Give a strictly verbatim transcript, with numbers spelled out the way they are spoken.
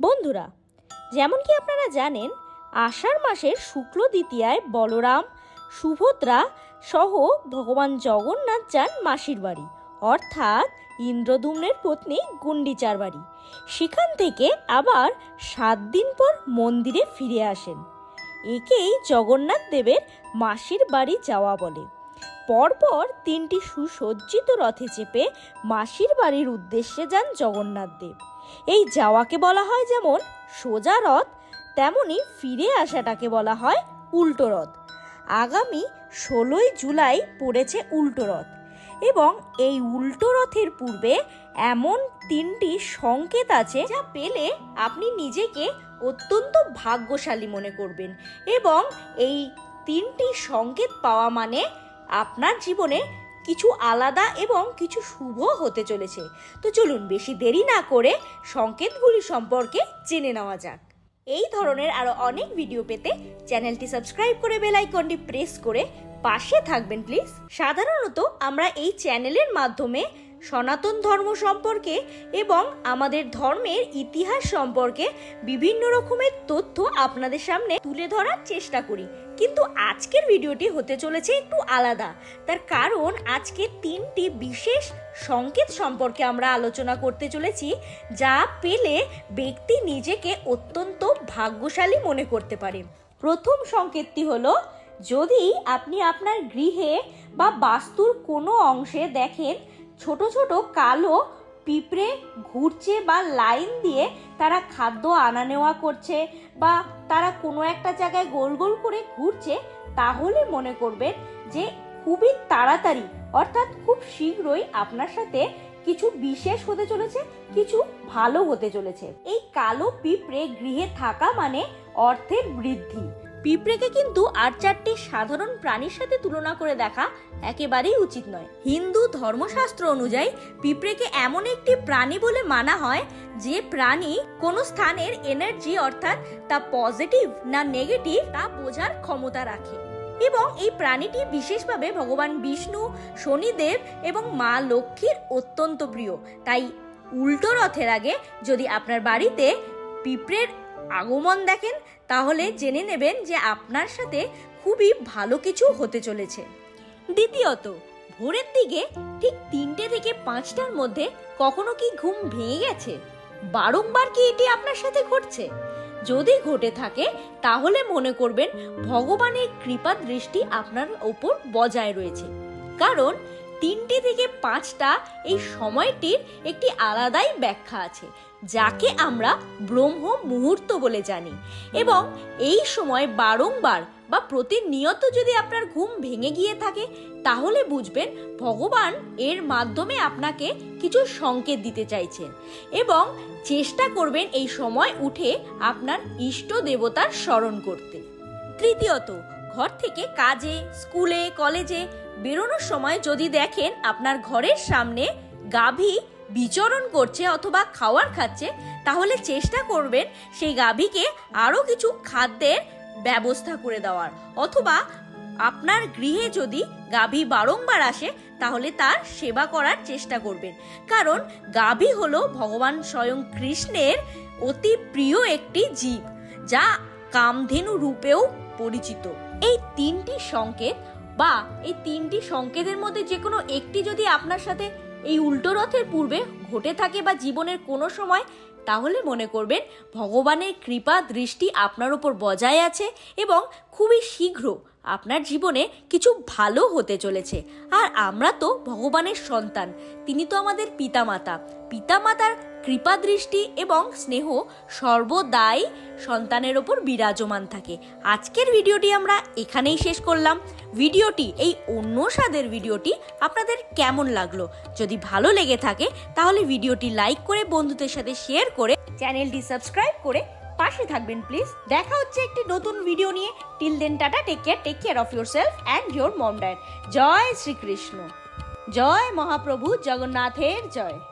বন্ধুরা, যেমন কি আপনারা জানেন, আষাঢ় মাসের শুক্ল দ্বিতীয়ায় বলরাম, সুভদ্রা সহ ভগবান জগন্নাথ যান মাসির বাড়ি, অর্থাৎ ইন্দ্রদ্যুম্নের পত্নী গুন্ডিচার বাড়ি। সেখান থেকে আবার সাত দিন পর মন্দিরে ফিরে আসেন। একেই জগন্নাথ দেবের মাসির বাড়ি যাওয়া বলে। পরপর তিনটি সুসজ্জিত রথে চেপে মাসির বাড়ির উদ্দেশ্যে যান জগন্নাথ দেব। এই যাওয়াকে বলা হয় যেমন সোজা রথ, তেমনি ফিরে আসাটাকে বলা হয় উল্টো রথ। আগামী ষোলোই জুলাই পড়েছে উল্টো রথ, এবং এই উল্টো রথের পূর্বে এমন তিনটি সংকেত আছে যা পেলে আপনি নিজেকে অত্যন্ত ভাগ্যশালী মনে করবেন, এবং এই তিনটি সংকেত পাওয়া মানে আপনার জীবনে কিছু আলাদা এবং কিছু শুভ হতে চলেছে। তো চলুন বেশি দেরি না করে সংকেতগুলি সম্পর্কে জেনে নেওয়া যাক। এই ধরনের আরো অনেক ভিডিও পেতে চ্যানেলটি সাবস্ক্রাইব করে বেল আইকনটি প্রেস করে পাশে থাকবেন প্লিজ। সাধারণত আমরা এই চ্যানেলের মাধ্যমে সনাতন ধর্ম সম্পর্কে এবং আমাদের ধর্মের ইতিহাস সম্পর্কে বিভিন্ন রকমের তথ্য আপনাদের সামনে তুলে ধরার চেষ্টা করি, কিন্তু আজকের ভিডিওটি হতে চলেছে একটু আলাদা। তার কারণ আজকে তিনটি বিশেষ সংকেত সম্পর্কে আমরা আলোচনা করতে চলেছি, যা পেলে ব্যক্তি নিজেকে অত্যন্ত ভাগ্যশালী মনে করতে পারে। প্রথম সংকেতটি হলো, যদি আপনি আপনার গৃহে বা বাস্তুর কোনো অংশে দেখেন ছোট ছোট কালো পিঁপড়ে ঘুরছে বা লাইন দিয়ে তারা খাদ্য আনা নেওয়া করছে, বা তারা কোনো একটা জায়গায় গোল গোল করে ঘুরছে, তাহলে মনে করবেন যে খুবই তাড়াতাড়ি অর্থাৎ খুব শীঘ্রই আপনার সাথে কিছু বিশেষ হতে চলেছে, কিছু ভালো হতে চলেছে। এই কালো পিঁপড়ে গৃহে থাকা মানে অর্থের বৃদ্ধি। পিঁপড়েকে কিন্তু আর চারটি সাধারণ প্রাণীর সাথে তুলনা করে দেখা একেবারেই উচিত নয়। হিন্দু ধর্মশাস্ত্র অনুযায়ী পিঁপড়েকে এমন একটি প্রাণী বলে মানা হয় যে প্রাণী কোন স্থানের এনার্জি অর্থাৎ তা পজিটিভ না নেগেটিভ তা বোঝার ক্ষমতা রাখে, এবং এই প্রাণীটি বিশেষভাবে ভগবান বিষ্ণু, শনিদেব এবং মা লক্ষ্মীর অত্যন্ত প্রিয়। তাই উল্টো রথের আগে যদি আপনার বাড়িতে পিঁপড়ের আগমন দেখেন, তাহলে জেনে নেবেন যে আপনার সাথে খুবই ভালো কিছু হতে চলেছে। দ্বিতীয়ত, ভোরের দিকে ঠিক তিনটে থেকে পাঁচটার মধ্যে কখনো কি ঘুম ভেঙে গেছে? বারংবার কি এটি আপনার সাথে ঘটছে? যদি ঘটে থাকে তাহলে মনে করবেন ভগবানের কৃপা দৃষ্টি আপনার ওপর বজায় রয়েছে, কারণ তিনটে থেকে পাঁচটা এই সময়টির একটি আলাদাই ব্যাখ্যা আছে, যাকে আমরা ব্রহ্ম মুহূর্ত বলে জানি। এবং এই সময় বারংবার বা প্রতিনিয়ত যদি আপনার ঘুম ভেঙে গিয়ে থাকে, তাহলে বুঝবেন ভগবান এর মাধ্যমে আপনাকে কিছু সংকেত দিতে চাইছেন, এবং চেষ্টা করবেন এই সময় উঠে আপনার ইষ্ট দেবতার স্মরণ করতে। তৃতীয়ত, ঘর থেকে কাজে, স্কুলে, কলেজে বেরোনোর সময় যদি দেখেন আপনার ঘরের সামনে গাভী বিচরণ করছে অথবা খাবার খাচ্ছে, তাহলে চেষ্টা করবেন সেই গাভীকে আরো কিছু খাদ্যের ব্যবস্থা করে দেওয়ার, অথবা আপনার গৃহে যদি গাভী বারংবার আসে তাহলে তার সেবা করার চেষ্টা করবেন, কারণ গাভী হলো ভগবান স্বয়ং কৃষ্ণের অতি প্রিয় একটি জীব, যা কামধেনু রূপেও পরিচিত। এই তিনটি সংকেত বা এই তিনটি সংকেতের মধ্যে যে কোনো একটি যদি আপনার সাথে এই উল্টো রথের পূর্বে ঘটে থাকে বা জীবনের কোনো সময়, তাহলে মনে করবেন ভগবানের কৃপা দৃষ্টি আপনার উপর বজায় আছে, এবং খুবই শীঘ্র আপনার জীবনে কিছু ভালো হতে চলেছে। আর আমরা তো ভগবানের সন্তান, তিনি তো আমাদের পিতামাতা। পিতামাতার কৃপা দৃষ্টি এবং স্নেহ সর্বদাই সন্তানের ওপর বিরাজমান থাকে। আজকের ভিডিওটি আমরা এখানেই শেষ করলাম। ভিডিওটি, এই অন্য স্বাদের ভিডিওটি আপনাদের কেমন লাগলো? যদি ভালো লেগে থাকে তাহলে ভিডিওটি লাইক করে বন্ধুদের সাথে শেয়ার করে চ্যানেলটি সাবস্ক্রাইব করে পাশে থাকবেন প্লিজ। দেখা হচ্ছে একটি নতুন ভিডিও নিয়ে। Till then, tata, take care, take care of yourself and your mom dad. জয় শ্রীকৃষ্ণ, জয় মহাপ্রভু জগন্নাথের জয়।